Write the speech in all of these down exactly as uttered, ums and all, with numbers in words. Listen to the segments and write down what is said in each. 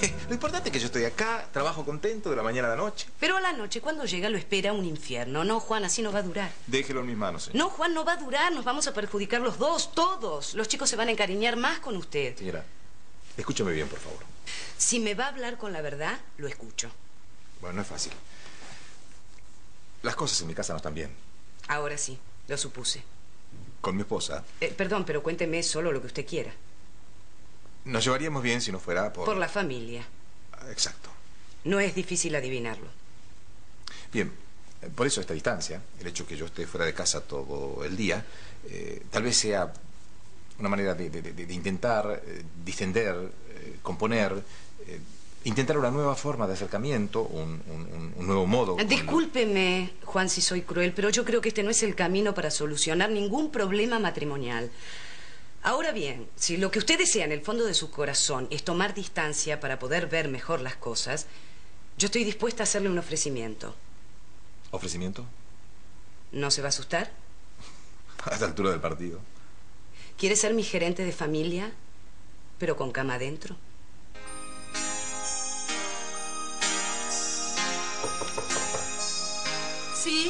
Lo importante es que yo estoy acá, trabajo contento de la mañana a la noche. Pero a la noche, cuando llega, lo espera un infierno. No, Juan, así no va a durar. Déjelo en mis manos, señor. No, Juan, no va a durar. Nos vamos a perjudicar los dos, todos. Los chicos se van a encariñar más con usted. Señora, escúcheme bien, por favor. Si me va a hablar con la verdad, lo escucho. Bueno, no es fácil. Las cosas en mi casa no están bien. Ahora sí, lo supuse. Con mi esposa. Eh, perdón, pero cuénteme solo lo que usted quiera. Nos llevaríamos bien si no fuera por... Por la familia. Exacto. No es difícil adivinarlo. Bien, por eso esta distancia, el hecho que yo esté fuera de casa todo el día, eh, tal vez sea una manera de, de, de, de intentar eh, distender, eh, componer, eh, intentar una nueva forma de acercamiento, un, un, un nuevo modo. Con... Discúlpeme, Juan, si soy cruel, pero yo creo que este no es el camino para solucionar ningún problema matrimonial. Ahora bien, si lo que usted desea en el fondo de su corazón es tomar distancia para poder ver mejor las cosas, yo estoy dispuesta a hacerle un ofrecimiento. ¿Ofrecimiento? ¿No se va a asustar? A esta altura del partido. ¿Quiere ser mi gerente de familia, pero con cama adentro? ¿Sí?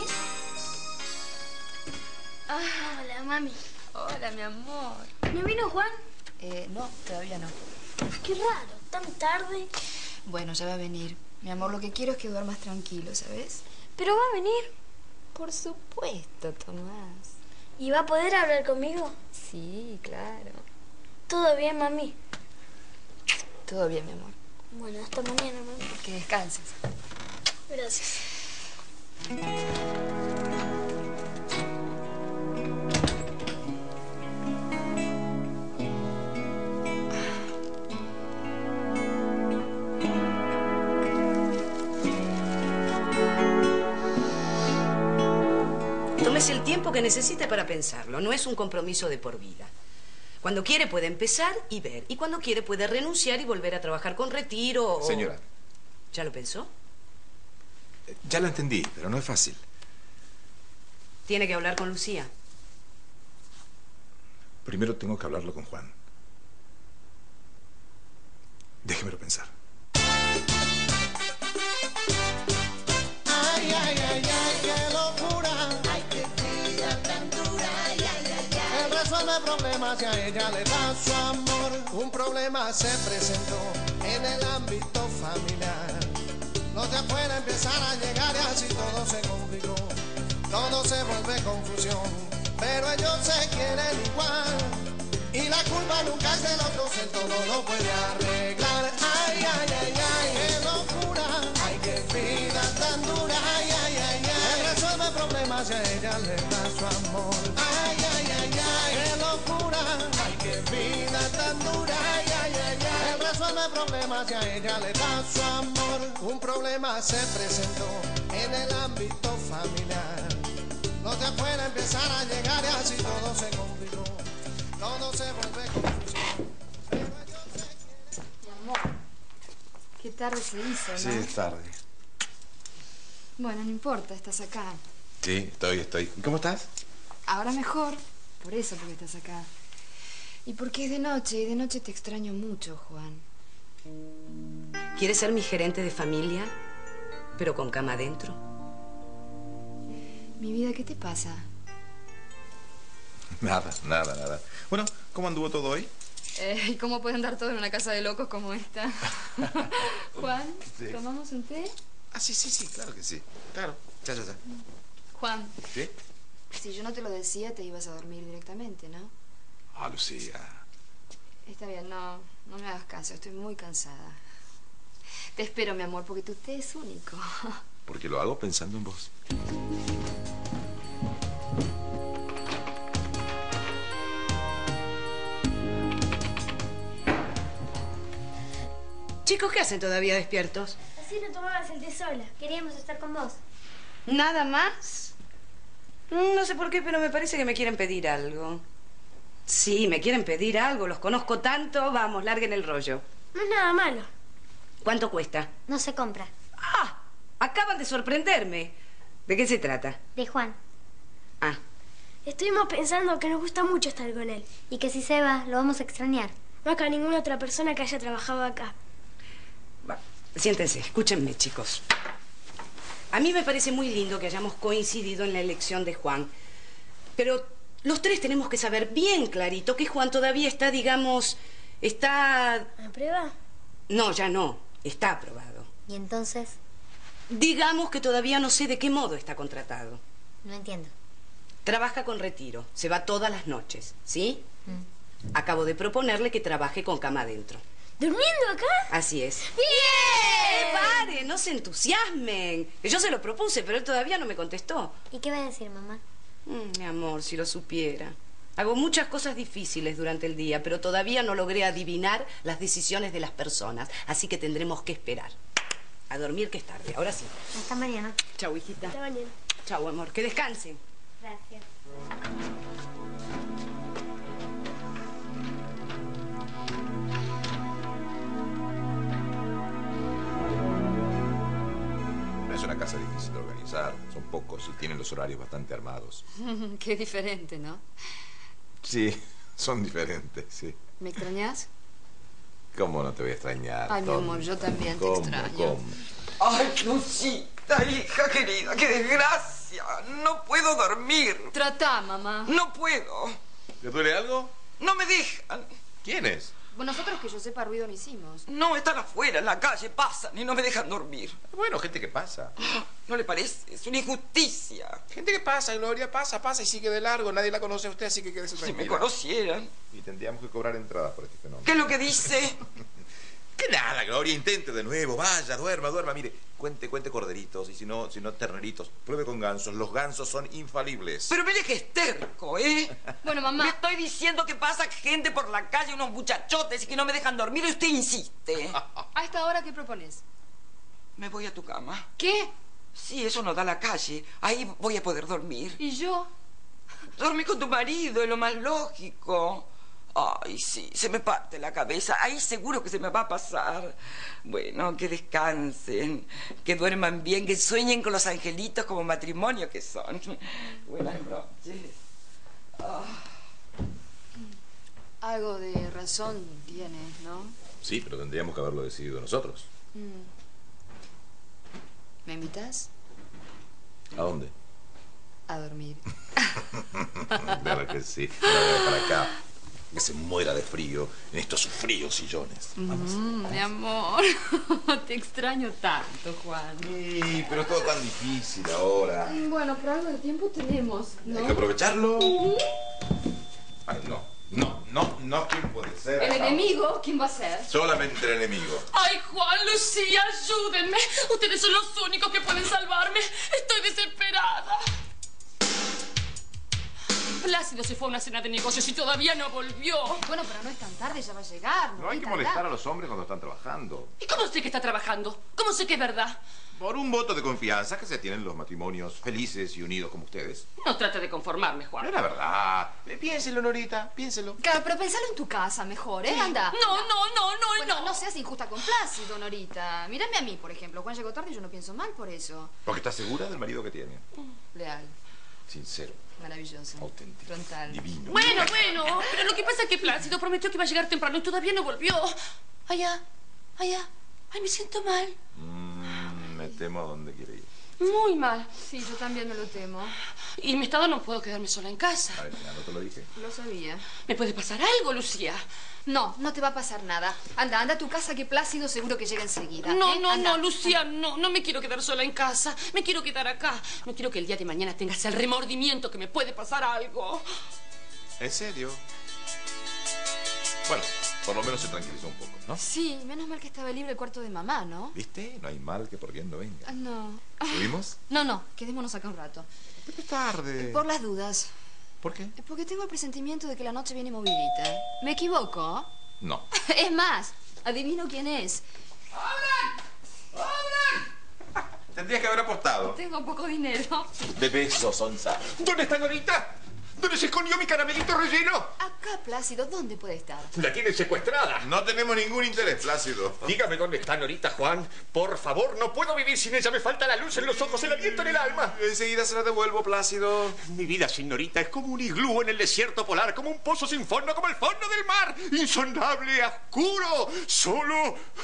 Ah, hola, mami. Hola, mi amor. ¿No vino Juan? Eh, no, todavía no. Qué raro, tan tarde. Bueno, ya va a venir. Mi amor, lo que quiero es que duermas tranquilo, ¿sabes? Pero va a venir. Por supuesto, Tomás. ¿Y va a poder hablar conmigo? Sí, claro. ¿Todo bien, mami? Todo bien, mi amor. Bueno, hasta mañana, mami. Que descanses. Gracias. Tómese el tiempo que necesite para pensarlo. No es un compromiso de por vida. Cuando quiere puede empezar y ver. Y cuando quiere puede renunciar y volver a trabajar con retiro o... Señora. ¿Ya lo pensó? Ya lo entendí, pero no es fácil. Tiene que hablar con Lucía. Primero tengo que hablarlo con Juan. Déjemelo pensar. Ay, ay, ay, ay, qué locura. Ay, qué vida tan dura. Ay, ay, ay, ay. Él resuelve problemas y a ella le da su amor. Un problema se presentó en el ámbito familiar. Los de afuera empezaron a llegar y así todo se complicó. Todo se vuelve confusión, pero ellos se quieren igual. Y la culpa nunca es de los dos, él todo lo puede arreglar. Ay, ay, ay, ay, qué locura. Ay, qué vida tan dura. Ay, ay, ay, ay. Él resuelve problemas y a ella le da su amor. Ay, ay, ay, ay, qué locura. Ay, qué vida tan dura. Ay, ay, ay, ay. Él resuelve problemas y a ella le da su amor. Un problema se presentó en el ámbito familiar. Los de afuera empezaron a llegar y así todo se complicó. Todo se vuelve confusión. Mi amor, qué tarde se hizo, ¿no? Sí, es tarde. Bueno, no importa, estás acá. Sí, estoy, estoy. ¿Y cómo estás? Ahora mejor. Por eso, porque estás acá. Y porque es de noche, y de noche te extraño mucho, Juan. ¿Quiere ser mi gerente de familia, pero con cama adentro? Mi vida, ¿qué te pasa? Nada, nada, nada. Bueno, ¿cómo anduvo todo hoy? Eh, ¿Y cómo pueden dar todo en una casa de locos como esta? Juan, Sí. ¿tomamos un té? Ah, sí, sí, sí, claro que sí. Claro, ya, ya, ya. Juan, ¿Sí? si yo no te lo decía, te ibas a dormir directamente, ¿no? Ah, Lucía. Está bien, no, no me hagas caso, estoy muy cansada. Te espero, mi amor, porque tu té es único. Porque lo hago pensando en vos. Chicos, ¿qué hacen todavía despiertos? Así no tomabas el té sola. Queríamos estar con vos. ¿Nada más? No sé por qué, pero me parece que me quieren pedir algo. Sí, me quieren pedir algo. Los conozco tanto. Vamos, larguen el rollo. No es nada malo. ¿Cuánto cuesta? No se compra. ¡Ah! Acaban de sorprenderme. ¿De qué se trata? De Juan. Ah. Estuvimos pensando que nos gusta mucho estar con él. Y que si se va, lo vamos a extrañar. Más que a ninguna otra persona que haya trabajado acá. Va, siéntense, escúchenme, chicos. A mí me parece muy lindo que hayamos coincidido en la elección de Juan, pero los tres tenemos que saber bien clarito que Juan todavía está, digamos, está... ¿A prueba? No, ya no, está aprobado. ¿Y entonces? Digamos que todavía no sé de qué modo está contratado. No entiendo. Trabaja con retiro, se va todas las noches, ¿sí? Mm. Acabo de proponerle que trabaje con cama adentro. ¿Durmiendo acá? Así es. ¡Bien! ¡Eh, pare! No se entusiasmen. Yo se lo propuse, pero él todavía no me contestó. ¿Y qué va a decir, mamá? Mm, mi amor, si lo supiera. Hago muchas cosas difíciles durante el día, pero todavía no logré adivinar las decisiones de las personas. Así que tendremos que esperar. A dormir, que es tarde. Ahora sí. Hasta mañana. Chau, hijita. Hasta mañana. Chau, amor. Que descansen. Gracias. No es una casa difícil de organizar. Son pocos y tienen los horarios bastante armados. Qué diferente, ¿no? Sí, son diferentes, sí. ¿Me extrañas? ¿Cómo no te voy a extrañar? Ay, mi Tom? amor, yo también te ¿Cómo, extraño. ¿Cómo? Ay, Lucita, hija querida, qué desgracia. No puedo dormir. Tratá, mamá. No puedo. ¿Te duele algo? No me dejan. ¿Quién es? Bueno, nosotros que yo sepa ruido no hicimos. No, están afuera, en la calle, pasan y no me dejan dormir. Bueno, gente que pasa. ¿No le parece? Es una injusticia. Gente que pasa, Gloria, pasa, pasa y sigue de largo. Nadie la conoce a usted, así que quédese Si tranquila. me conocieran. Y tendríamos que cobrar entradas por este fenómeno. ¿Qué es lo que dice? Que nada, Gloria, intente de nuevo. Vaya, duerma, duerma. Mire, cuente, cuente corderitos. Y si no, si no, terneritos. Pruebe con gansos. Los gansos son infalibles. Pero mire que es terco, ¿eh? Bueno, Me mamá. estoy diciendo que pasa gente por la calle, unos muchachotes y que no me dejan dormir y usted insiste. ¿A esta hora qué propones? Me voy a tu cama. ¿Qué? Sí, eso nos da la calle. Ahí voy a poder dormir. ¿Y yo? Dormir con tu marido es lo más lógico. Ay, sí, se me parte la cabeza. Ahí seguro que se me va a pasar. Bueno, que descansen, que duerman bien, que sueñen con los angelitos como matrimonio que son. Buenas noches. Ah. Algo de razón tienes, ¿no? Sí, pero tendríamos que haberlo decidido nosotros. Mm. ¿Me invitas? ¿A dónde? A dormir. Claro que sí. Ahora para acá. Que se muera de frío en estos fríos sillones. Vamos. Mm, mi amor. Te extraño tanto, Juan. Sí, pero es todo tan difícil ahora. Bueno, pero algo de tiempo tenemos, ¿no? Hay que aprovecharlo. Ay, no. No, no, no. ¿Quién puede ser? ¿El enemigo? ¿Quién va a ser? Solamente el enemigo. Ay, Juan, Lucía, ayúdenme. Ustedes son los únicos que pueden salvarme. Estoy desesperada. Plácido se fue a una cena de negocios y todavía no volvió. Bueno, pero no es tan tarde, ya va a llegar. No hay que molestar a los hombres cuando están trabajando. ¿Y cómo sé que está trabajando? ¿Cómo sé que es verdad? Por un voto de confianza que se tienen los matrimonios felices y unidos como ustedes. No trate de conformarme, No Juan. es la verdad. Eh, Piénselo, Norita, piénselo. Claro, pero pensalo en tu casa mejor, ¿eh? Anda. No, no, no, no, Bueno, no. no seas injusta con Plácido, Norita. Mírame a mí, por ejemplo. Juan llegó tarde y yo no pienso mal por eso. Porque está segura del marido que tiene. Leal, Sincero, maravilloso. auténtico, Frontal. divino. Bueno, bueno, pero lo que pasa es que Plácido prometió que iba a llegar temprano y todavía no volvió. Allá, allá. Ay, me siento mal. Mm, me temo a dónde quiere ir. Muy mal. Sí, yo también me lo temo. Y en mi estado no puedo quedarme sola en casa. A ver, ya no te lo dije. Lo sabía. ¿Me puede pasar algo, Lucía? No, no te va a pasar nada. Anda, anda a tu casa que Plácido seguro que llega enseguida. No, ¿eh? no, Anda. no, Lucía, no, no me quiero quedar sola en casa. Me quiero quedar acá. No quiero que el día de mañana tengas el remordimiento que me puede pasar algo. ¿En serio? Bueno, por lo menos se tranquilizó un poco, ¿no? Sí, menos mal que estaba libre el cuarto de mamá, ¿no? ¿Viste? No hay mal que por bien no venga. Ah, no. ¿Subimos? No, no, quedémonos acá un rato. Pero es tarde. Por las dudas. ¿Por qué? Porque tengo el presentimiento de que la noche viene movidita. ¿Me equivoco? No. Es más, adivino quién es. Tendrías que haber apostado. Tengo poco dinero. De besos, Onza. ¿Dónde está Norita? ¿Dónde se escondió mi caramelito relleno? Acá, Plácido, ¿dónde puede estar? La tienen secuestrada. No tenemos ningún interés, Plácido. Dígame dónde está Norita, Juan. Por favor, no puedo vivir sin ella. Me falta la luz en los ojos, el aliento en el alma. Enseguida se la devuelvo, Plácido. Mi vida sin Norita es como un iglú en el desierto polar, como un pozo sin fondo, como el fondo del mar. Insondable, oscuro, solo.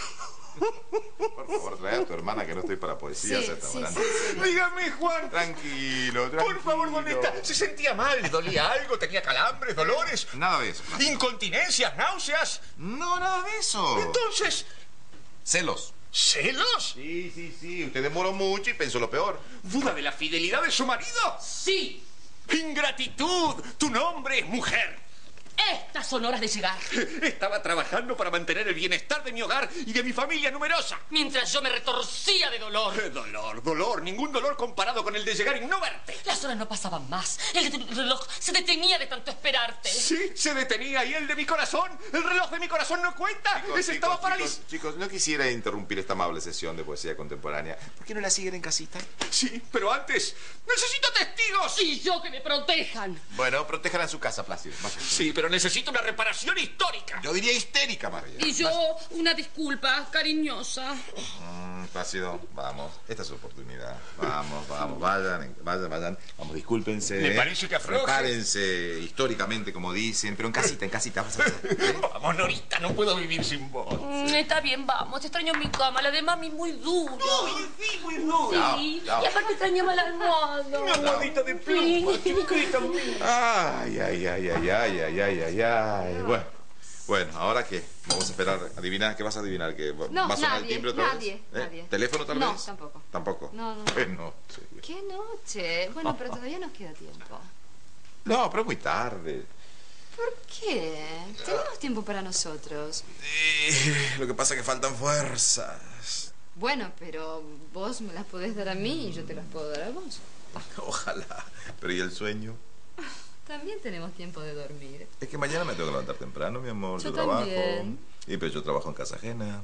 Por favor, trae a tu hermana que no estoy para poesía. Sí, hasta sí, ahora. sí, sí. Dígame, Juan. Tranquilo, tranquilo. Por favor, ¿dónde está? ¿Se sentía mal? ¿Le dolía algo? ¿Tenía calambres, dolores? Nada de eso. ¿Incontinencias, náuseas? No, nada de eso. Entonces, Celos. ¿celos? Sí, sí, sí. Usted demoró mucho y pensó lo peor. ¿Duda de la fidelidad de su marido? Sí, ¡Ingratitud! Tu nombre es mujer. estas son horas de llegar. Estaba trabajando para mantener el bienestar de mi hogar y de mi familia numerosa. Mientras yo me retorcía de dolor. ¡Qué dolor, dolor! Ningún dolor comparado con el de llegar y no verte. Las horas no pasaban más. El reloj se detenía de tanto esperarte. Sí, se detenía. ¿Y el de mi corazón? ¿El reloj de mi corazón no cuenta? Chicos, Ese estaba chicos, paralizado. chicos, no quisiera interrumpir esta amable sesión de poesía contemporánea. ¿Por qué no la siguen en casita? Sí, pero antes necesito testigos. Y yo que me protejan. Bueno, protéjala en su casa, Plácido. Vaya. Sí, pero necesito una reparación histórica. Yo diría histérica, María. Y yo una disculpa cariñosa. Mm, Plácido, vamos. Esta es su oportunidad. Vamos, vamos. Vayan, vayan, vayan. Vamos, discúlpense. Me parece que afloje. Prepárense históricamente, como dicen. Pero en casita, en casita. Vas a ver, ¿eh? Vamos, Norita, no puedo vivir sin vos. Mm, está bien, vamos. Extraño mi cama. La de mami muy dura. Uy, sí, muy duro. Sí, No, no. y aparte extrañaba la almohada. Una almohadita de pluma, chiquita mía. Ay, ay, ay, ay, ay, ay, ay, ay, ay. Bueno, bueno, ¿ahora qué? Vamos a esperar. ¿Adivinar? ¿Qué vas a adivinar? ¿Que va No, va a sonar el nadie, timbre otra nadie, vez? ¿Eh? nadie. ¿Teléfono tal No, vez? tampoco. ¿Tampoco? No, no. Bueno, sí. ¿Qué noche? Bueno, pero todavía nos queda tiempo. No, pero es muy tarde. ¿Por qué? Tenemos tiempo para nosotros. Eh, lo que pasa es que faltan fuerzas. Bueno, pero vos me las podés dar a mí y yo te las puedo dar a vos. Ojalá. Pero ¿y el sueño? También tenemos tiempo de dormir. Es que mañana me tengo que levantar temprano, mi amor. Yo, Yo trabajo. también. Y pero yo trabajo en casa ajena.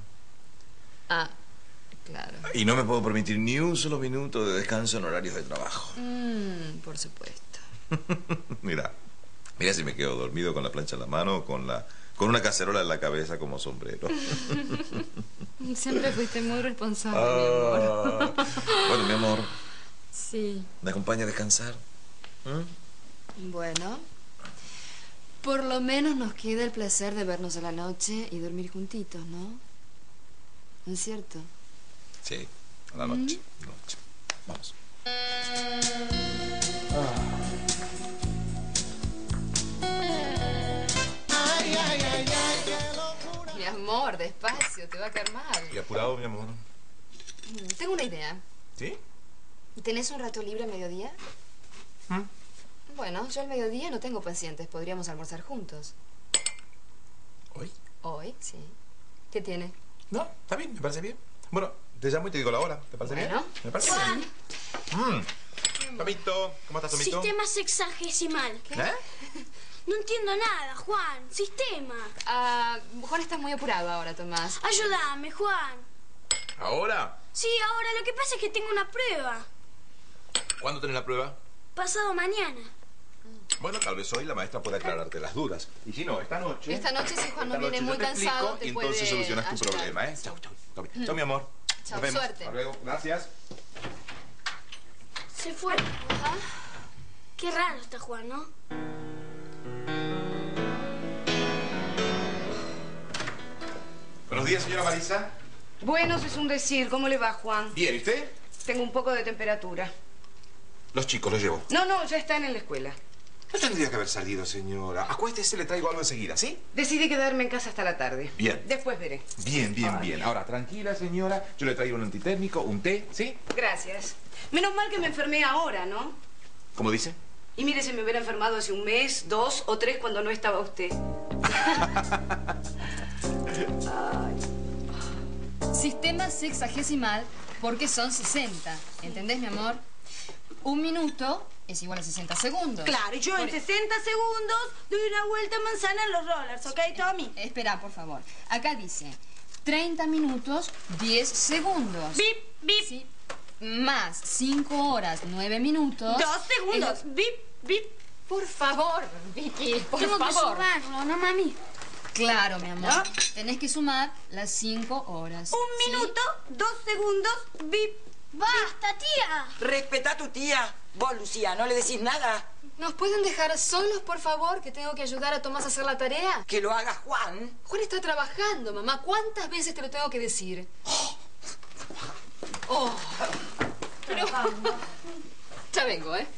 Ah, claro. Y no me puedo permitir ni un solo minuto de descanso en horarios de trabajo. Mm, por supuesto. Mira, mira si me quedo dormido con la plancha en la mano o con la con una cacerola en la cabeza como sombrero. Siempre fuiste muy responsable, mi amor. Ah, bueno, mi amor, Sí. ¿me acompaña a descansar? ¿Mm? Bueno, por lo menos nos queda el placer de vernos a la noche y dormir juntitos, ¿no? ¿No es cierto? Sí, a la noche. a la noche. Vamos. Ay, ay, ay, ay, qué locura. Mi amor, despacio, te va a caer mal. Y apurado, mi amor. Mm, Tengo una idea. ¿Sí? ¿Tenés un rato libre a mediodía? ¿Mm? Bueno, yo al mediodía no tengo pacientes. Podríamos almorzar juntos. ¿Hoy? Hoy, sí. ¿Qué tiene? No, está bien, me parece bien. Bueno, te llamo y te digo la hora. ¿Te parece Bueno. bien? Me parece Juan, bien. Mm. Tomito, ¿cómo estás, Tomito? sistema sexagesimal. ¿Eh? No entiendo nada, Juan. Sistema. Ah, Juan está muy apurado ahora, Tomás. Ayúdame, Juan. ¿Ahora? Sí, ahora lo que pasa es que tengo una prueba. ¿Cuándo tenés la prueba? Pasado mañana. Bueno, tal vez hoy la maestra pueda aclararte las dudas. Y si no, esta noche... Esta noche, si Juan no esta viene noche yo muy te cansado, explico te y entonces puede solucionas tu ayudar. problema, ¿eh? Chau, chau. Chau, chau, mi amor. Chau, Nos vemos. suerte. Hasta luego. Gracias. Se fue. Ajá. Qué raro está Juan, ¿no? Buenos días, señora Marisa. Bueno, eso es un decir. ¿Cómo le va, Juan? Bien, ¿y usted? Tengo un poco de temperatura. Los chicos, los llevo. No, no, ya están en la escuela. No tendría que haber salido, señora. Acuéstese, le traigo algo enseguida, ¿sí? Decidí quedarme en casa hasta la tarde. Bien. Después veré. Bien, bien, Ay. bien. Ahora, tranquila, señora. Yo le traigo un antitérmico, un té, ¿sí? Gracias. Menos mal que me enfermé ahora, ¿no? ¿Cómo dice? Y mire, si me hubiera enfermado hace un mes, dos o tres cuando no estaba usted. Sistema sexagesimal porque son sesenta. ¿Entendés, mi amor? Un minuto es igual a sesenta segundos. Claro, y yo en sesenta segundos doy una vuelta manzana en los rollers, ¿ok, Tommy? Espera, por favor. Acá dice treinta minutos, diez segundos. Bip, bip. Sí. Más cinco horas, nueve minutos. Dos segundos. Es- Bip, bip. Por favor, Vicky, por Tengo que favor. sumarlo, ¿no, mami? Claro, mi amor. ¿No? Tenés que sumar las cinco horas. Un ¿sí? minuto, dos segundos, bip. ¡Basta, tía! Respeta a tu tía. Vos, Lucía, ¿no le decís nada? ¿Nos pueden dejar solos, por favor? Que tengo que ayudar a Tomás a hacer la tarea. Que lo haga Juan. Juan está trabajando, mamá. ¿Cuántas veces te lo tengo que decir? Oh. Pero... Ya vengo, ¿eh?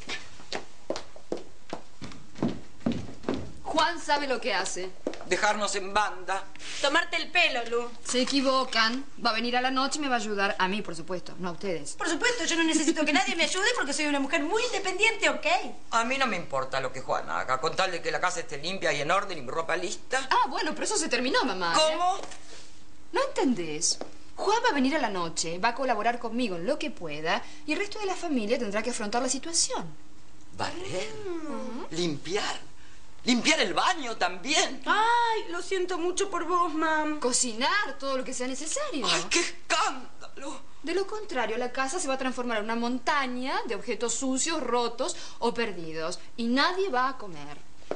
Juan sabe lo que hace. Dejarnos en banda. Tomarte el pelo, Lu. Se equivocan. Va a venir a la noche y me va a ayudar. A mí, por supuesto, no a ustedes. Por supuesto, yo no necesito que nadie me ayude porque soy una mujer muy independiente, ¿ok? A mí no me importa lo que Juan haga, con tal de que la casa esté limpia y en orden y mi ropa lista. Ah, bueno, pero eso se terminó, mamá. ¿Cómo? ¿Eh? ¿No entendés? Juan va a venir a la noche, va a colaborar conmigo en lo que pueda y el resto de la familia tendrá que afrontar la situación. ¿Barrer? Uh-huh. ¿Limpiar? ¿Limpiar el baño también? Ay, lo siento mucho por vos, mam. Cocinar todo lo que sea necesario. ¡Ay, qué escándalo! De lo contrario, la casa se va a transformar en una montaña de objetos sucios, rotos o perdidos. Y nadie va a comer.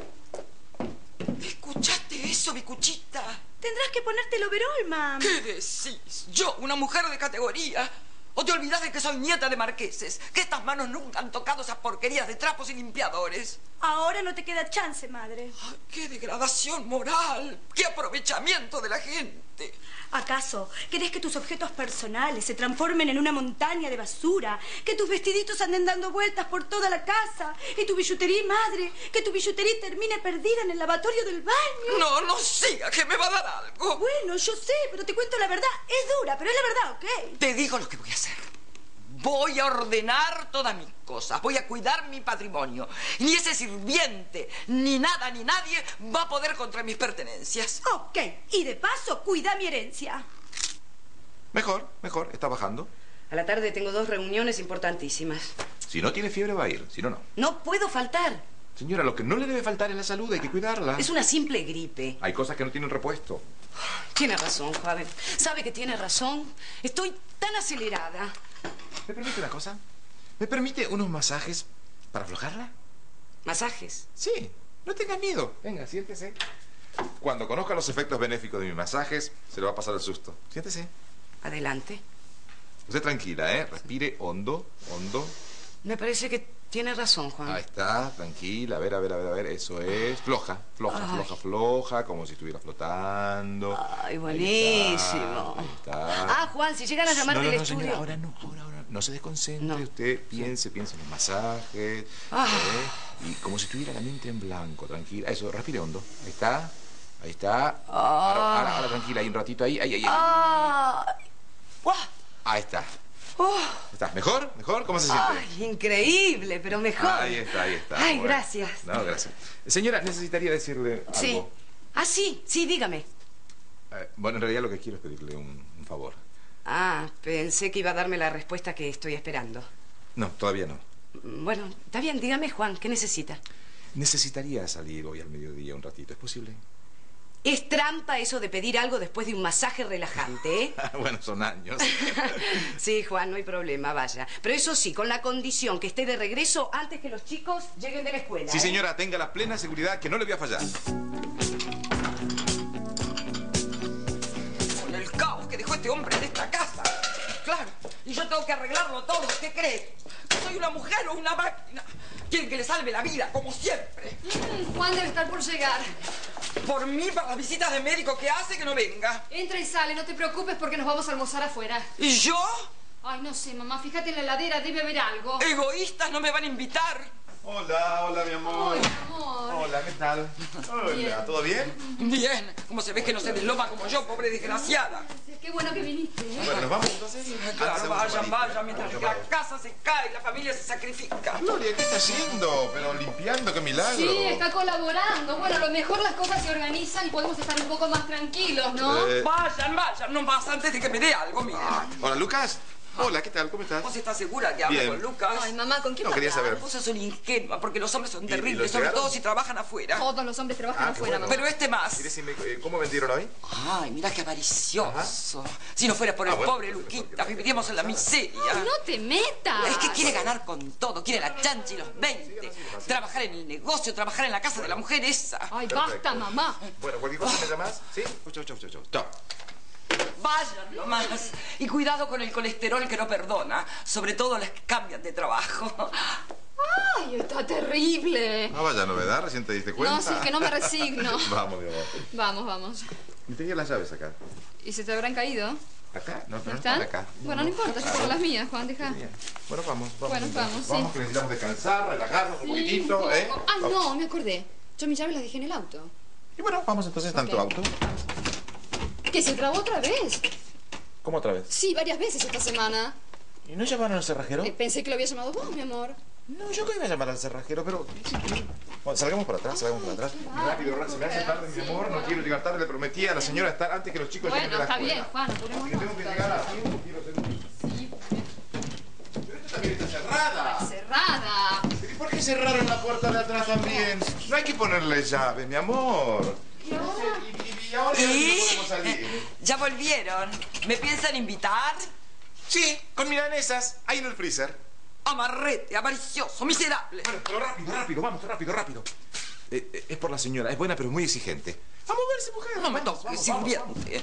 ¿Escuchaste eso, mi cuchita? Tendrás que ponerte el overol, mam. ¿Qué decís? ¿Yo, una mujer de categoría? ¿O te olvidás de que soy nieta de marqueses? ¿Que estas manos nunca han tocado esas porquerías de trapos y limpiadores? Ahora no te queda chance, madre. Ay, ¡qué degradación moral! ¡Qué aprovechamiento de la gente! ¿Acaso querés que tus objetos personales se transformen en una montaña de basura? ¿Que tus vestiditos anden dando vueltas por toda la casa? ¿Y tu billutería, madre? ¿Que tu billutería termine perdida en el lavatorio del baño? No, no siga, que me va a dar algo. Bueno, yo sé, pero te cuento la verdad. Es dura, pero es la verdad, ¿ok? Te digo lo que voy a hacer. Voy a ordenar todas mis cosas. Voy a cuidar mi patrimonio. Ni ese sirviente, ni nada, ni nadie va a poder contra mis pertenencias. Ok. Y de paso, cuida mi herencia. Mejor, mejor. Está bajando. A la tarde tengo dos reuniones importantísimas. Si no tiene fiebre va a ir. Si no, no. No puedo faltar. Señora, lo que no le debe faltar es la salud. Hay que cuidarla. Es una simple gripe. Hay cosas que no tienen repuesto. Tiene razón, Juan. ¿Sabe que tiene razón? Estoy tan acelerada. ¿Me permite una cosa? ¿Me permite unos masajes para aflojarla? ¿Masajes? Sí, no tenga miedo. Venga, siéntese. Cuando conozca los efectos benéficos de mis masajes, se le va a pasar el susto. Siéntese. Adelante. Usted tranquila, ¿eh? Respire hondo, hondo. Me parece que tiene razón, Juan. Ahí está, tranquila. A ver, a ver, a ver, a ver. Eso es. Floja, floja, Ay. floja, floja. Como si estuviera flotando. Ay, buenísimo. Ahí está. Ahí está. Ah, Juan, si llegan a llamar no, no, del no, estudio. Señora, ahora no, ahora, ahora. No se desconcentre. No. Usted piense, piense en los masajes. Ah. ¿eh? Y como si tuviera la mente en blanco, tranquila. Eso, respire hondo. Ahí está. Ahí está. Ah. Ahora, ahora, ahora, tranquila. Ahí un ratito. Ahí, ahí, ahí. ahí. Ah. Ahí está. Oh. ¿Está mejor? ¿Mejor? ¿Cómo se siente? Ay, increíble, pero mejor. Ahí está, ahí está. Ay, bueno. gracias. No, gracias. Señora, necesitaría decirle algo. Sí. Ah, sí, sí, dígame. Eh, bueno, en realidad lo que quiero es pedirle un, un favor. Ah, pensé que iba a darme la respuesta que estoy esperando. No, todavía no. Bueno, está bien, dígame, Juan, ¿qué necesita? Necesitaría salir hoy al mediodía un ratito, ¿es posible? Es trampa eso de pedir algo después de un masaje relajante, ¿eh? Bueno, son años. Sí, Juan, no hay problema, vaya. Pero eso sí, con la condición que esté de regreso antes que los chicos lleguen de la escuela. Sí, ¿eh? señora, tenga la plena seguridad que no le voy a fallar. Con el caos que dejó este hombre en esta casa. Claro, y yo tengo que arreglarlo todo, ¿qué cree? ¿Soy una mujer o una máquina? Quieren que le salve la vida, como siempre. Mm, Juan debe estar por llegar. Por mí, para las visitas de médico que hace, que no venga. Entra y sale, no te preocupes porque nos vamos a almorzar afuera. ¿Y yo? Ay, no sé, mamá, fíjate en la heladera, debe haber algo. Egoístas no me van a invitar. Hola, hola, mi amor. Hola, amor. Hola, ¿qué tal? Hola, Bien. ¿todo bien? Bien, como se ve que no se desloma como yo, pobre desgraciada. Qué bueno que viniste, ¿eh? Bueno, ¿nos vamos entonces? Claro, Hacemos vayan, un vayan, mientras palito. la casa se cae y la familia se sacrifica. Gloria, ¿qué está haciendo? Pero limpiando, qué milagro. Sí, está colaborando. Bueno, a lo mejor las cosas se organizan y podemos estar un poco más tranquilos, ¿no? Eh. Vayan, vayan, no más antes de que me dé algo, miren. Hola, Lucas. Hola, ¿qué tal? ¿Cómo estás? ¿Vos estás segura que habla Bien. con Lucas? Ay, mamá, ¿con quién No, quería hablas? saber. Vos sos una ingenua, porque los hombres son ¿Y- y terribles, lo sobre llegaron? todo si trabajan afuera. Todos los hombres trabajan Ah, qué afuera, bueno. mamá. Pero este más. Y decime, eh, ¿cómo vendieron hoy? Ay, mira qué avaricioso. Si no fuera por el Ah, bueno. pobre Luquita, viviríamos en la miseria. Ay, no te metas. Es que quiere ganar con todo, quiere la chancha y los veinte. Trabajar en el negocio, trabajar en la casa de la mujer esa. Ay, basta, mamá. Bueno, cualquier cosa me llamas, ¿sí? Chau, chau, chau, chau. Chau. Vayan nomás. Y cuidado con el colesterol que no perdona. Sobre todo las que cambian de trabajo. ¡Ay, está terrible! Ah, vaya novedad, recién te diste cuenta. No, sí, es que no me resigno. Vamos, mi amor. Vamos, vamos. Y tenía las llaves acá. ¿Y se te habrán caído? ¿Acá? No, ¿No no están? están acá. Bueno, no importa, yo tengo las mías, Juan, deja. Bien. Bueno, vamos, vamos. Bueno, vamos, sí. Vamos, que necesitamos descansar, relajarnos un poquitito, ¿eh? Ay, Vamos. no, me acordé. Yo mis llaves las dejé en el auto. Y bueno, vamos entonces, tanto Ok. auto. ¿Que se trabó otra vez? ¿Cómo otra vez? Sí, varias veces esta semana. ¿Y no llamaron al cerrajero? Eh, pensé que lo había llamado vos, mi amor. No, yo que iba a llamar al cerrajero, pero... Bueno, salgamos por atrás, salgamos por atrás. Rápido, rápido, se me hace tarde, mi amor, no quiero llegar tarde. Le prometí a la señora estar antes que los chicos lleguen de Bueno, la está escuela. bien, Juan, Así apuremos. que tengo que llegar a tiempo, quiero ser un... Sí, Pero esto también está cerrada. cerrada. ¿Y por qué cerraron la puerta de atrás también? No hay que ponerle llave, mi amor. ¿Y ahora? ¿Y, y, y ahora ¿Y? no podemos salir? ¿Ya volvieron? ¿Me piensan invitar? Sí, con milanesas, ahí en el freezer. Amarrete, avaricioso, miserable. Bueno, pero rápido, rápido, vamos, rápido, rápido. Eh, eh, es por la señora, es buena pero muy exigente. A moverse, mujer. No me Vamos, toques, vamos, sirviente.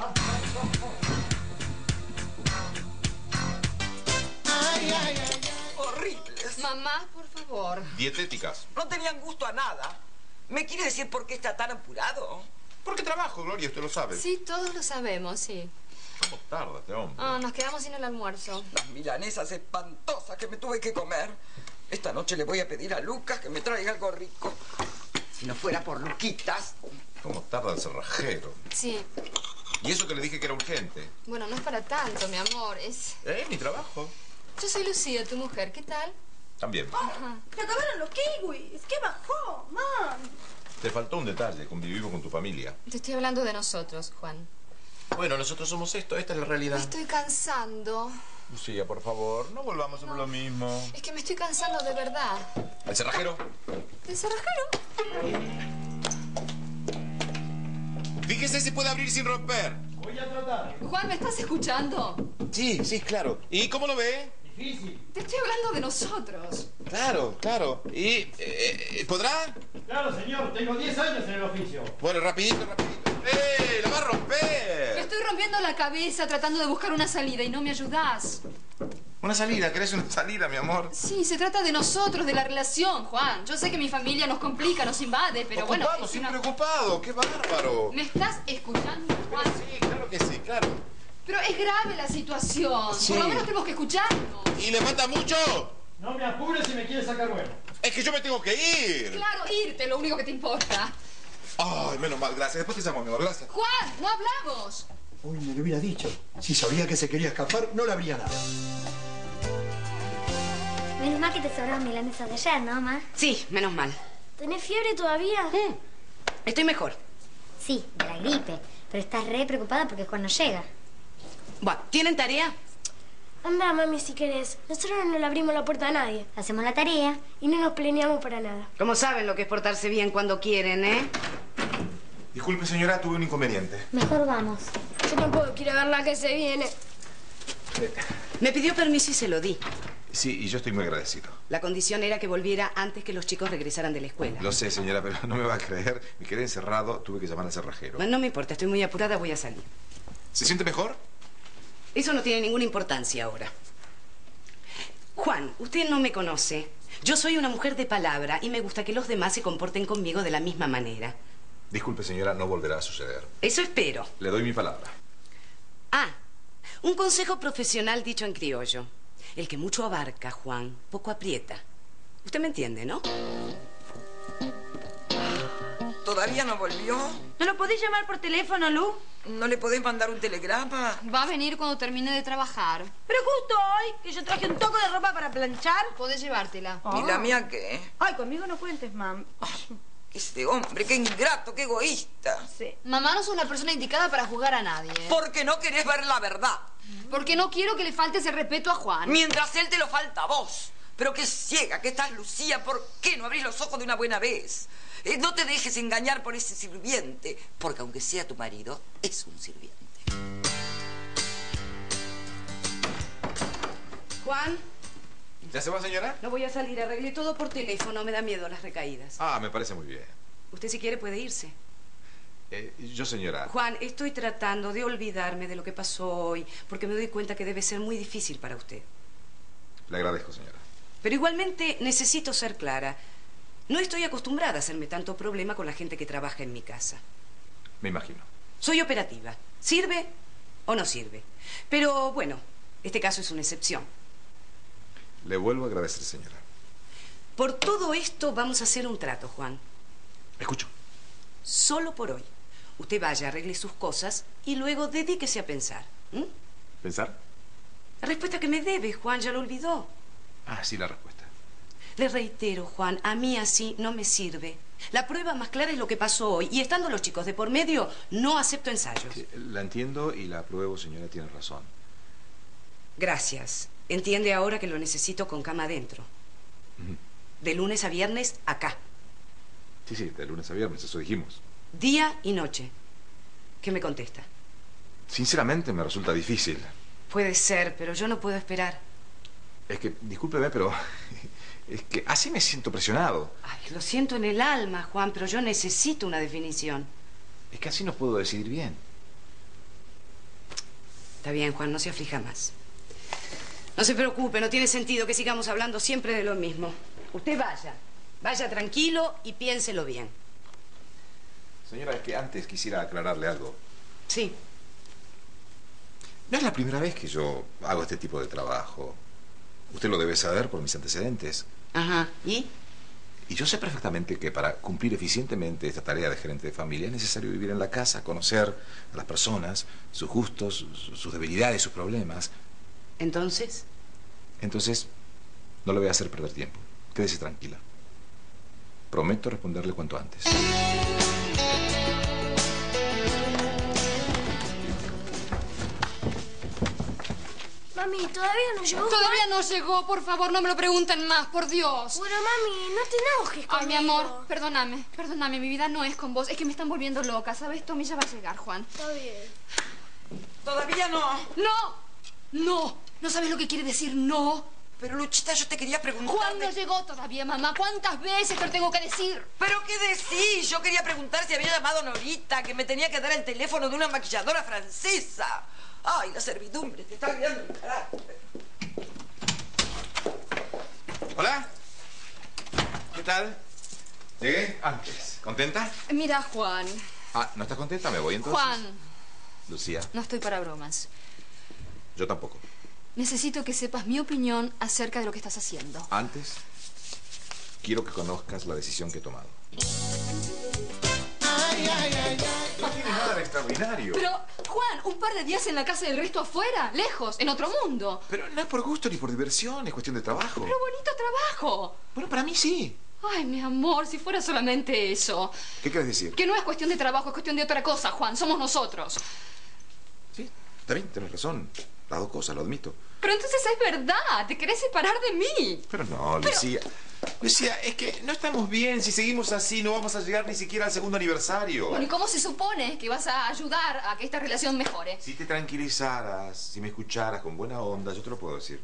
Ay, ay, ay. Horribles. Mamá, por favor. Dietéticas. No tenían gusto a nada. ¿Me quiere decir por qué está tan apurado? ¿Por qué trabajo, Gloria? Usted lo sabe. Sí, todos lo sabemos, sí. ¿Cómo tarda este hombre? Ah, nos quedamos sin el almuerzo. Las milanesas espantosas que me tuve que comer. Esta noche le voy a pedir a Lucas que me traiga algo rico. Si no fuera por Luquitas. ¿Cómo tarda el cerrajero? Sí. Y eso que le dije que era urgente. Bueno, no es para tanto, mi amor. Es... ¿Eh? Mi trabajo. Yo soy Lucía, tu mujer. ¿Qué tal? También. Ajá. Se acabaron los kiwis. ¿Qué bajó, mam? Te faltó un detalle. Convivimos con tu familia. Te estoy hablando de nosotros, Juan. Bueno, nosotros somos esto. Esta es la Me realidad. estoy cansando. Lucía, por favor, no volvamos sobre lo mismo. Es que me estoy cansando de verdad. ¿El cerrajero? ¿El cerrajero? Fíjese si puede abrir sin romper. Voy a tratar. Juan, ¿me estás escuchando? Sí, sí, claro. ¿Y cómo lo ve? Difícil. Te estoy hablando de nosotros. Claro, claro. ¿Y eh, eh, podrá? Claro, señor. Tengo diez años en el oficio. Bueno, rapidito, rapidito. ¡Eh! ¡La va a Me romper! estoy rompiendo la cabeza tratando de buscar una salida y no me ayudás. Una salida, ¿querés una salida, mi amor? Sí, se trata de nosotros, de la relación, Juan. Yo sé que mi familia nos complica, nos invade, pero bueno... Ocupado, es siempre una- ocupado. ¡Qué bárbaro! ¿Me estás escuchando, Juan? Sí, claro que sí, claro. Pero es grave la situación. Sí. Por lo menos tenemos que escucharnos. ¿Y le falta mucho? No me apures si me quieres sacar bueno. Es que yo me tengo que ir. Claro, irte, lo único que te importa. Ay, menos mal, gracias. Después te llamo, mi amor, gracias. Juan, no hablamos. Uy, me lo hubiera dicho. Si sabía que se quería escapar, no le habría dado. Menos mal que te sobraron milanesas de ayer, ¿no, mamá? Sí, menos mal. ¿Tenés fiebre todavía? Mm, Estoy mejor. Sí, de la gripe. Pero estás re preocupada porque Juan no llega. Bueno, ¿tienen tarea? Anda, mami, si querés. Nosotros no le abrimos la puerta a nadie. Hacemos la tarea. Y no nos planeamos para nada. Como saben lo que es portarse bien cuando quieren, ¿eh? Disculpe, señora, tuve un inconveniente. Mejor vamos. Yo tampoco quiero ver la que se viene. Me pidió permiso y se lo di. Sí, y yo estoy muy agradecido. La condición era que volviera antes que los chicos regresaran de la escuela. Lo sé, señora, pero no me va a creer. Me quedé encerrado, tuve que llamar al cerrajero. Bueno, no me importa, estoy muy apurada, voy a salir. ¿Se siente mejor? Eso no tiene ninguna importancia ahora. Juan, usted no me conoce. Yo soy una mujer de palabra y me gusta que los demás se comporten conmigo de la misma manera. Disculpe, señora, no volverá a suceder. Eso espero. Le doy mi palabra. Ah, un consejo profesional dicho en criollo. El que mucho abarca, Juan, poco aprieta. Usted me entiende, ¿no? ¿Todavía no volvió? ¿No lo podés llamar por teléfono, Lu? ¿No le podés mandar un telegrama? Va a venir cuando termine de trabajar. Pero justo hoy, que yo traje un toco de ropa para planchar. Podés llevártela. ¿Y la mía qué? Ay, conmigo no cuentes, mam. Este hombre, qué ingrato, qué egoísta. Sí. Mamá no es una persona indicada para juzgar a nadie. Porque no querés ver la verdad. Porque no quiero que le faltes el respeto a Juan. Mientras él te lo falta a vos. Pero qué ciega que estás, Lucía. ¿Por qué no abrís los ojos de una buena vez? Eh, no te dejes engañar por ese sirviente. Porque aunque sea tu marido, es un sirviente. Juan, ¿Ya se va, señora? no voy a salir, arreglé todo por teléfono, me da miedo las recaídas. Ah, me parece muy bien. Usted si quiere puede irse. Eh, yo, señora... Juan, estoy tratando de olvidarme de lo que pasó hoy, porque me doy cuenta que debe ser muy difícil para usted. Le agradezco, señora. Pero igualmente necesito ser clara. No estoy acostumbrada a hacerme tanto problema con la gente que trabaja en mi casa. Me imagino. Soy operativa. ¿Sirve o no sirve? Pero bueno, este caso es una excepción. Le vuelvo a agradecer, señora. Por todo esto vamos a hacer un trato, Juan. Escucho. Solo por hoy. Usted vaya, arregle sus cosas y luego dedíquese a pensar. ¿Mm? ¿Pensar? La respuesta que me debe, Juan, ya lo olvidó. Ah, sí, la respuesta. Le reitero, Juan, a mí así no me sirve. La prueba más clara es lo que pasó hoy. Y estando los chicos de por medio, no acepto ensayos. Sí, la entiendo y la apruebo, señora, tiene razón. Gracias. Entiende ahora que lo necesito con cama adentro. Uh-huh. De lunes a viernes, acá. Sí, sí, de lunes a viernes, eso dijimos. Día y noche. ¿Qué me contesta? Sinceramente me resulta difícil. Puede ser, pero yo no puedo esperar. Es que, discúlpeme, pero es que así me siento presionado. Ay, lo siento en el alma, Juan, pero yo necesito una definición. Es que así no puedo decidir bien. Está bien, Juan, no se aflija más. No se preocupe, no tiene sentido que sigamos hablando siempre de lo mismo. Usted vaya, vaya tranquilo y piénselo bien. Señora, es que antes quisiera aclararle algo. Sí. No es la primera vez que yo hago este tipo de trabajo. Usted lo debe saber por mis antecedentes. Ajá, ¿y? Y yo sé perfectamente que para cumplir eficientemente esta tarea de gerente de familia es necesario vivir en la casa, conocer a las personas, sus gustos, sus debilidades, sus problemas. ¿Entonces? Entonces, no le voy a hacer perder tiempo. Quédese tranquila. Prometo responderle cuanto antes. Mami, ¿todavía no llegó? Todavía no llegó, por favor, no me lo pregunten más, por Dios. Bueno, mami, no te enojes conmigo. Ay, mi amor, perdóname, perdóname, mi vida no es con vos. Es que me están volviendo loca, ¿sabes? Tommy ya va a llegar, Juan. Está bien. Todavía no. ¡No! ¡No! ¿No sabes lo que quiere decir no? Pero, Luchita, yo te quería preguntar... Juan no llegó todavía, mamá. ¿Cuántas veces te lo tengo que decir? ¿Pero qué decís? Yo quería preguntar si había llamado Norita, que me tenía que dar el teléfono de una maquilladora francesa. Ay, la servidumbre, te está olvidando el carácter. Hola. ¿Qué tal? Llegué antes. ¿Contenta? Mira, Juan. Ah, ¿no estás contenta? Me voy entonces. Juan. Lucía. No estoy para bromas. Yo tampoco. Necesito que sepas mi opinión acerca de lo que estás haciendo. Antes, quiero que conozcas la decisión que he tomado. Ay, ay, ay, ay. No tiene nada de extraordinario. Pero, Juan, un par de días en la casa y el resto afuera, lejos, en otro mundo. Pero no es por gusto ni por diversión, es cuestión de trabajo. Pero bonito trabajo. Bueno, para mí sí. Ay, mi amor, si fuera solamente eso. ¿Qué quieres decir? Que no es cuestión de trabajo, es cuestión de otra cosa, Juan. Somos nosotros. Sí, está bien, tienes razón. Las dos cosas, lo admito. Pero entonces es verdad, te querés separar de mí. Pero no, Lucía. Pero... Lucía, es que no estamos bien. Si seguimos así, no vamos a llegar ni siquiera al segundo aniversario. Bueno, ¿y cómo se supone que vas a ayudar a que esta relación mejore? Si te tranquilizaras, si me escucharas con buena onda, yo te lo puedo decir.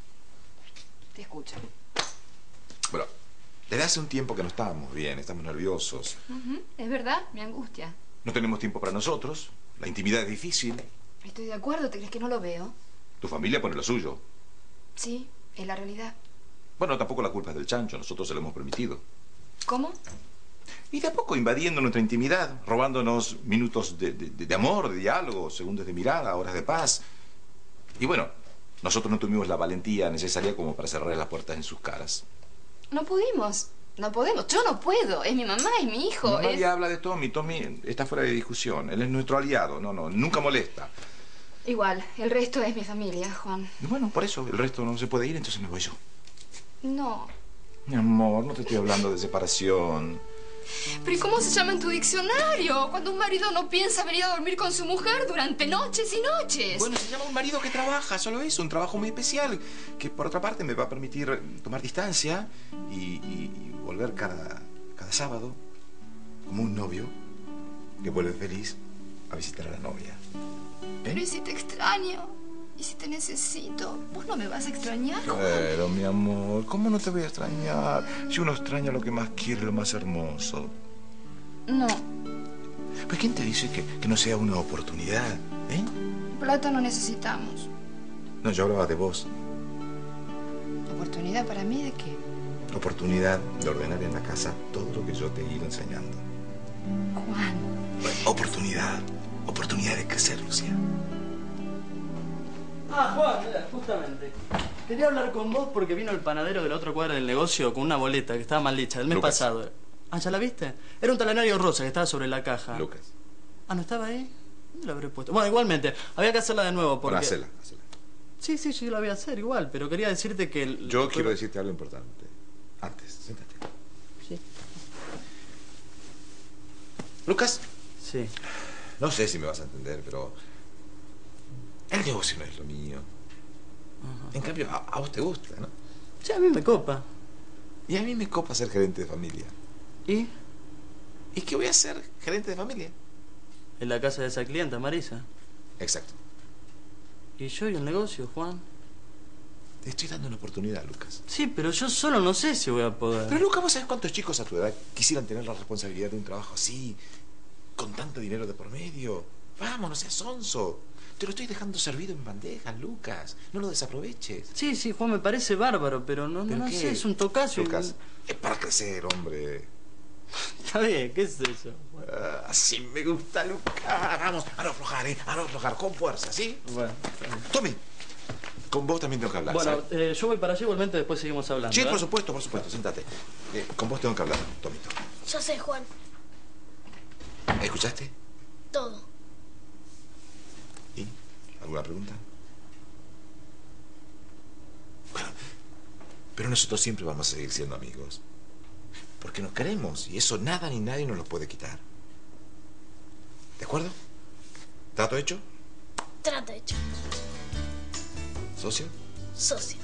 Te escucho. Bueno, desde hace un tiempo que no estábamos bien, estamos nerviosos. Uh-huh. Es verdad, me angustia. No tenemos tiempo para nosotros, la intimidad es difícil. Estoy de acuerdo, ¿te crees que no lo veo? Tu familia pone lo suyo. Sí, es la realidad. Bueno, tampoco la culpa es del chancho, nosotros se lo hemos permitido. ¿Cómo? Y de a poco invadiendo nuestra intimidad, robándonos minutos de, de, de amor, de diálogo, segundos de mirada, horas de paz. Y bueno, nosotros no tuvimos la valentía necesaria como para cerrar las puertas en sus caras. No pudimos, no podemos, yo no puedo. Es mi mamá, es mi hijo. No, nadie es... habla de Tommy, Tommy está fuera de discusión. Él es nuestro aliado, no, no, nunca molesta. Igual, el resto es mi familia, Juan. Y bueno, por eso, el resto no se puede ir, entonces me voy yo. No. Mi amor, no te estoy hablando de separación. ¿Pero y cómo se llama en tu diccionario? Cuando un marido no piensa venir a dormir con su mujer durante noches y noches. Bueno, se llama un marido que trabaja, solo eso, un trabajo muy especial, que por otra parte me va a permitir tomar distancia y, y, y volver cada, cada sábado, como un novio que vuelve feliz a visitar a la novia. ¿Eh? Pero ¿y si te extraño? ¿Y si te necesito? ¿Vos no me vas a extrañar, Juan? Pero, mi amor, ¿cómo no te voy a extrañar? Si uno extraña lo que más quiere, lo más hermoso. No. Pues ¿quién te dice que, que no sea una oportunidad? ¿Eh? Plata no necesitamos. No, yo hablaba de vos. ¿Oportunidad para mí de qué? Oportunidad de ordenar en la casa todo lo que yo te he ido enseñando. Juan. Oportunidad. Oportunidad de crecer, Lucía. Ah, Juan, mira, justamente. Quería hablar con vos porque vino el panadero de la otra cuadra del negocio con una boleta que estaba mal hecha el mes Lucas. pasado. Ah, ¿ya la viste? Era un talonario rosa que estaba sobre la caja. Lucas. Ah, ¿no estaba ahí? ¿Dónde lo habré puesto? Bueno, igualmente, había que hacerla de nuevo porque... Bueno, hacela, hacela. Sí, sí, sí, la voy a hacer igual, pero quería decirte que... El... Yo quiero decirte algo importante. Antes, siéntate. Sí. Lucas. Sí. No sé si me vas a entender, pero... el negocio no es lo mío. Ajá. En cambio, a, a vos te gusta, ¿no? Sí, a mí me copa. Y a mí me copa ser gerente de familia. ¿Y? ¿Y qué voy a ser gerente de familia? En la casa de esa clienta, Marisa. Exacto. ¿Y yo y el negocio, Juan? Te estoy dando una oportunidad, Lucas. Sí, pero yo solo no sé si voy a poder. Pero, Lucas, ¿vos sabés cuántos chicos a tu edad quisieran tener la responsabilidad de un trabajo así, con tanto dinero de por medio? Vamos, no seas sonso. Te lo estoy dejando servido en bandejas, Lucas. No lo desaproveches. Sí, sí, Juan, me parece bárbaro, pero no, no, ¿Pero no qué? sé, es un tocazo. Lucas, es para crecer, hombre. Está bien, ¿qué es eso? Ah, así me gusta, Lucas. Vamos, a no aflojar, ¿eh? A no aflojar, con fuerza, ¿sí? Bueno. Tommy, con vos también tengo que hablar, Bueno, ¿sabes? eh, yo voy para allá, igualmente después seguimos hablando. Sí, ¿eh? por supuesto, por supuesto, sentate. Eh, con vos tengo que hablar, Tomito. Yo sé, Juan. ¿Escuchaste? Todo. ¿Y? ¿Alguna pregunta? Bueno, pero nosotros siempre vamos a seguir siendo amigos. Porque nos queremos y eso nada ni nadie nos lo puede quitar. ¿De acuerdo? ¿Trato hecho? Trato hecho. ¿Socio? Socio.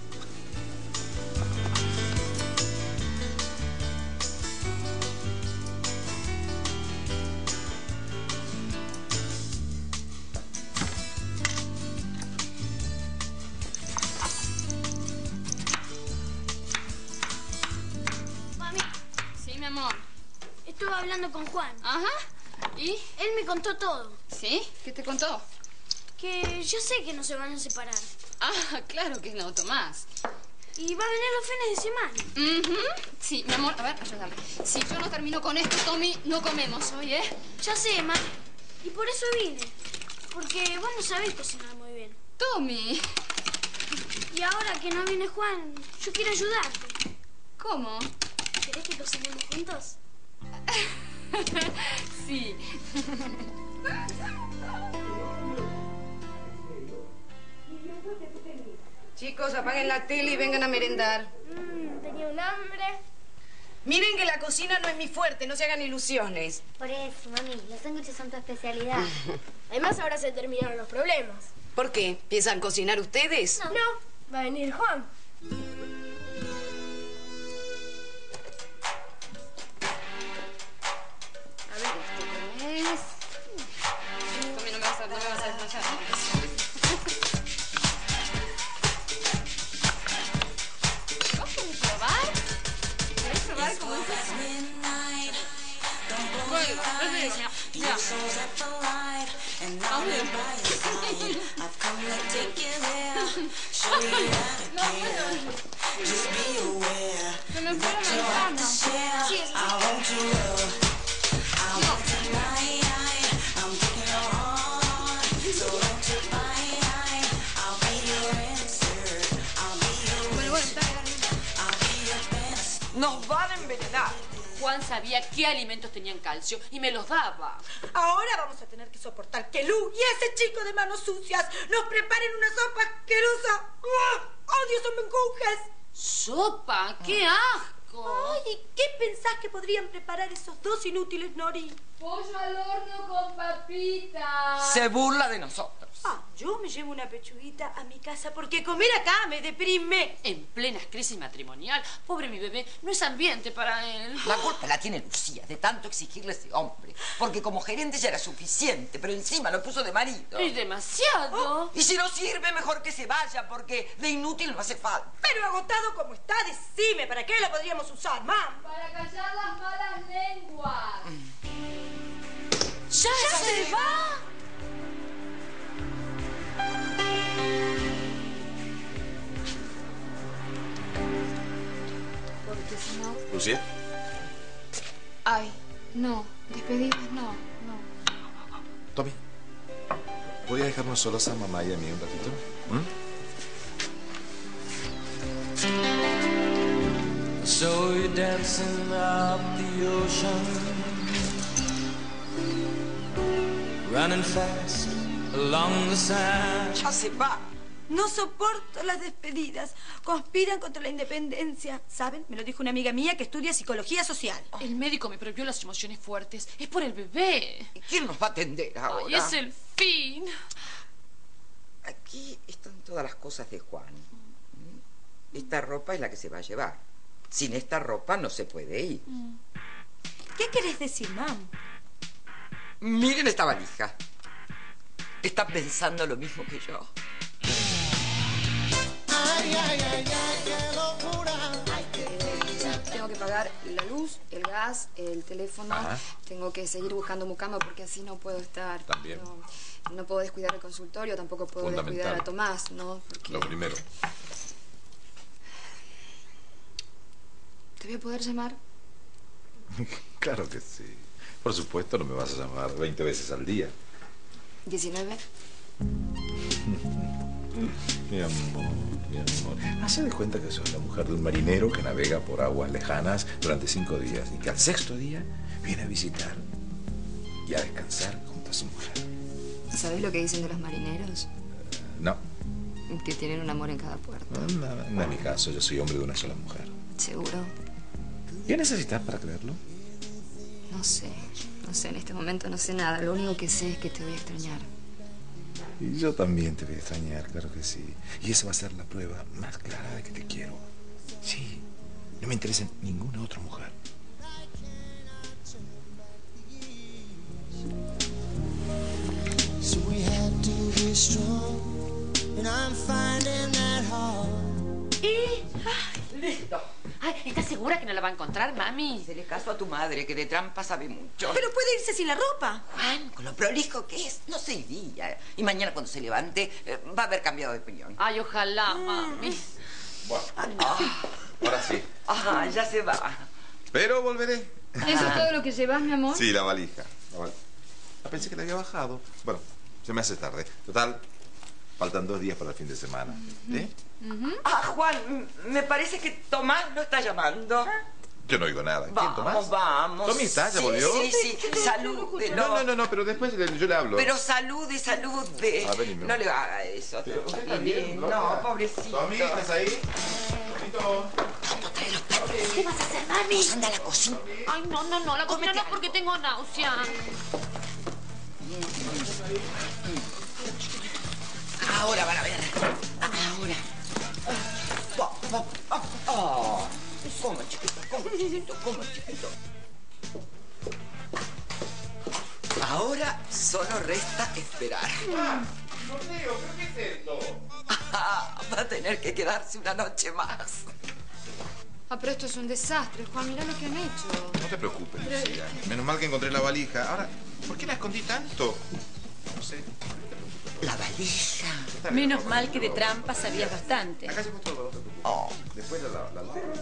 Mami. Sí, mi amor. Estuve hablando con Juan. Ajá. ¿Y? Él me contó todo. ¿Sí? ¿Qué te contó? Que yo sé que no se van a separar. Ah, claro que no, Tomás. Y va a venir los fines de semana. Uh-huh. Sí, mi amor, a ver, ayúdame. Si yo no termino con esto, Tommy, no comemos hoy, ¿eh? Ya sé, mami. Y por eso vine. Porque vos no sabés cocinar muy bien. Tommy. Y ahora que no viene Juan, yo quiero ayudarte. ¿Cómo? ¿Querés que cocinemos juntos? Sí. Chicos, apaguen la tele y vengan a merendar. Mmm, tenía un hambre. Miren que la cocina no es mi fuerte, no se hagan ilusiones. Por eso, mami, los sándwiches son tu especialidad. Además, ahora se terminaron los problemas. ¿Por qué? ¿Piensan cocinar ustedes? No, va a venir Juan. A ver, esto cómo es. Tommy, no me vas a, no me vas a desmayar. ¿Vos querés probar? ¿Querés probar cómo es eso? Bueno, es mira, mira. A ver. No, bueno. Se me fue la manzana. Sí, es Bueno, bueno, está Nos van a envenenar. Juan sabía qué alimentos tenían calcio y me los daba. Ahora vamos a tener que soportar que Lu y ese chico de manos sucias nos preparen una sopa asquerosa. ¡Ah! ¡Odio esos menjunjes! ¿Sopa? ¡Qué asco! Ay, ¿y qué pensás que podrían preparar esos dos inútiles, Nori? Pollo al horno con papitas. Se burla de nosotros. Ah, yo me llevo una pechuguita a mi casa porque comer acá me deprime. En plena crisis matrimonial, pobre mi bebé, no es ambiente para él. La culpa la tiene Lucía de tanto exigirle a ese hombre. Porque como gerente ya era suficiente, pero encima lo puso de marido. Es demasiado. Y si no sirve, mejor que se vaya, porque de inútil no hace falta. Pero agotado como está, decime, ¿para qué lo podríamos usar, mam? Para callar las malas lenguas. se va? Porque si no... ¿Lucía? Ay, no. Despedidas, no, no. Tommy, ¿podría dejarnos solos a mamá y a mí un ratito? ¿Mm? So you're dancing up the ocean, running fast along the sand. Ya se va. No soporto las despedidas. Conspiran contra la independencia. ¿Saben? Me lo dijo una amiga mía que estudia psicología social. El médico me prohibió las emociones fuertes. Es por el bebé. ¿Y quién nos va a atender ahora? Ay, es el fin. Aquí están todas las cosas de Juan. Esta ropa es la que se va a llevar. Sin esta ropa no se puede ir. ¿Qué querés decir, mam? Miren esta valija. Está pensando lo mismo que yo. Ay, ay, ay, ay, qué locura. Tengo que pagar la luz, el gas, el teléfono. Ajá. Tengo que seguir buscando mucama porque así no puedo estar. También. No, no puedo descuidar el consultorio, tampoco puedo Fundamental. descuidar a Tomás, ¿no? Porque... Lo primero. ¿Te voy a poder llamar? Claro que sí. Por supuesto, no me vas a llamar veinte veces al día. ¿diecinueve? Mi amor, mi amor. Hace de cuenta que soy la mujer de un marinero que navega por aguas lejanas durante cinco días y que al sexto día viene a visitar y a descansar junto a su mujer. ¿Sabes lo que dicen de los marineros? No, Que tienen un amor en cada puerto. no, no, no es mi caso. Yo soy hombre de una sola mujer. ¿Seguro? ¿Qué necesitas para creerlo? No sé. No sé, en este momento no sé nada. Lo único que sé es que te voy a extrañar. Y yo también te voy a extrañar, claro que sí. Y esa va a ser la prueba más clara de que te quiero. Sí, no me interesa ninguna otra mujer. So we had to be strong, and I'm finding that hard. Y... Listo. Ay, ¿estás segura que no la va a encontrar, mami? Se le caso a tu madre, que de trampa sabe mucho. Pero puede irse sin la ropa. Juan, con lo prolijo que es, no se iría. Y mañana cuando se levante, eh, va a haber cambiado de opinión. Ay, ojalá, mami. Bueno, Ah, ahora sí. ajá, ya se va. Pero volveré. ¿Eso es todo lo que llevas, mi amor? Sí, la valija. La valija. Pensé que la había bajado. Bueno, se me hace tarde. Total, faltan dos días para el fin de semana. ¿Eh? Ah, Juan, me parece que Tomás lo está llamando. Yo no oigo nada. ¿Quién, Vamos, Tomás? vamos. ¿Tommy está? ¿Ya Sí, volvió? Sí, sí, salúdelo. No, no, no, no, pero después le- yo le hablo. Pero salude, salude. Ah, vení, mi No amor. le haga eso. Pero usted está Chiquilín. bien, No, loca. pobrecito. Tommy, ¿estás ahí? Tomito. ¿Qué vas a hacer, mami? Anda a la cocina. Ay, no, no, no, la cocina no porque tengo náusea. Ahora van a ver. Ahora. Va, va, va. Oh. Coma, chiquito, coma, chiquito, coma, chiquito. Ahora solo resta esperar. Mateo, ¿pero qué es esto? Ah, va a tener que quedarse una noche más. Ah, pero esto es un desastre, Juan. Mirá lo que han hecho. No te preocupes, Lucía. Menos mal que encontré la valija. Ahora, ¿por qué la escondí tanto? No sé. La valija. Menos mal que de trampa sabías bastante. Acá se fue todo, no te preocupes. Oh. Después la, la, la altero.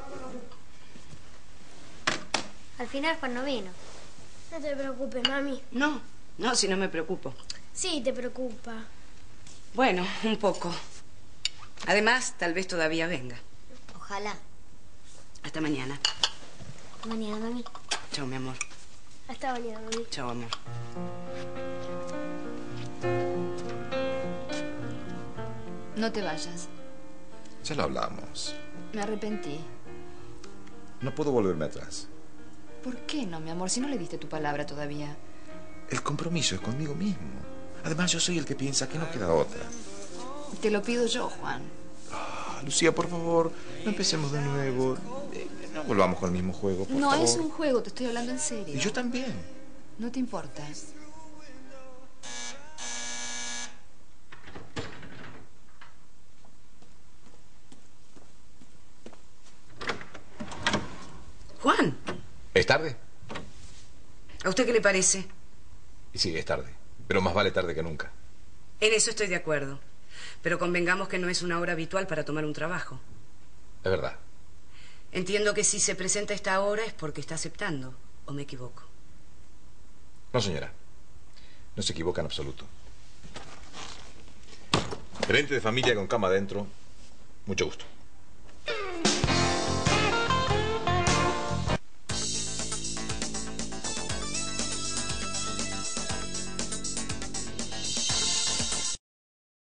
Al final Juan no vino. No te preocupes, mami. No, no, si no me preocupo. Sí, te preocupa. Bueno, un poco. Además, tal vez todavía venga. Ojalá. Hasta mañana. Mañana, mami. Chao, mi amor. Hasta mañana, mami. Chao, amor. No te vayas. Ya lo hablamos. Me arrepentí. No puedo volverme atrás. ¿Por qué no, mi amor? Si no le diste tu palabra todavía. El compromiso es conmigo mismo. Además, yo soy el que piensa que no queda otra. Te lo pido yo, Juan. Ah, Lucía, por favor, no empecemos de nuevo. Eh, No volvamos con el mismo juego, por No favor. es un juego, te estoy hablando en serio. Y yo también. No te importa. Juan, ¿Es tarde? ¿a usted qué le parece? Y sí, es tarde. Pero más vale tarde que nunca. En eso estoy de acuerdo. Pero convengamos que no es una hora habitual para tomar un trabajo. Es verdad. Entiendo que si se presenta esta hora es porque está aceptando. ¿O me equivoco? No, señora. No se equivoca en absoluto. Gerente de familia con cama adentro. Mucho gusto.